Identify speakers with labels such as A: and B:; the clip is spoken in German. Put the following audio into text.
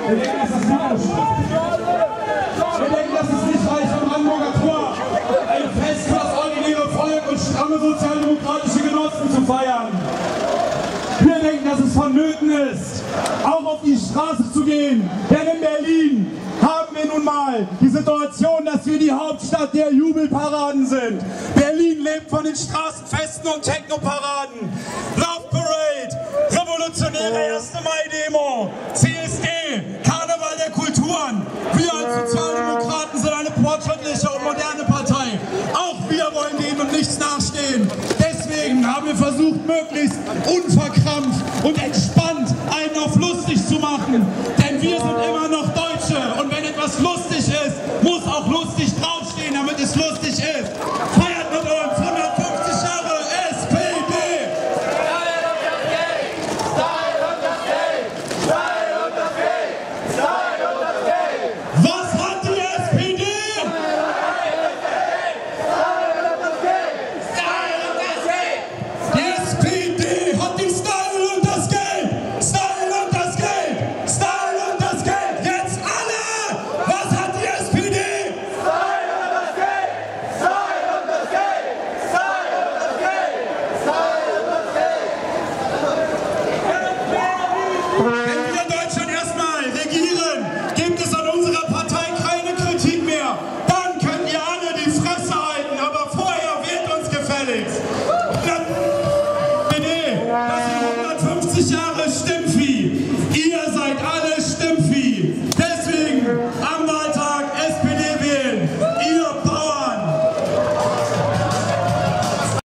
A: Wir denken, das ist Widerstand. Wir denken, das ist nicht reich am Hamburger Tor. Ein Fest für das originäre Volk und stramme sozialdemokratische Genossen zu feiern. Wir denken, dass es vonnöten ist, auch auf die Straße zu gehen. Denn in Berlin haben wir nun mal die Situation, dass wir die Hauptstadt der Jubelparaden sind. Berlin lebt von den Straßenfesten und Technoparaden. Love Parade, revolutionäre 1. Mai-Demo, CSD, Karneval der Kulturen. Wir als Sozialdemokraten sind eine fortschrittliche und moderne Partei. Auch wir wollen denen und nichts nachstehen. Deswegen haben wir versucht, möglichst unverkrampft und entspannt einen auf lustig zu machen. Denn wir sind immer noch Deutsche und wenn etwas lustig ist, muss auch lustig draufstehen, damit es lustig ist. Feiert mit uns 150 Jahre SPD!
B: Style und das Geld! Style und das Geld! Style und das Geld! Style und das Geld!
A: Was hat die SPD? Die SPD hat den Style und das Geld! Style und das Geld! Style und das Geld! Jetzt alle! Was hat die SPD?
B: Style und das Geld! Style und das Geld! Style und das Geld! Style und das Geld!
A: Wenn wir Deutschland erstmal regieren, gibt es an unserer Partei keine Kritik mehr. Dann könnt ihr alle die Fresse halten, aber vorher wählt uns gefälligst. SPD, dass ihr 150 Jahre Stimmen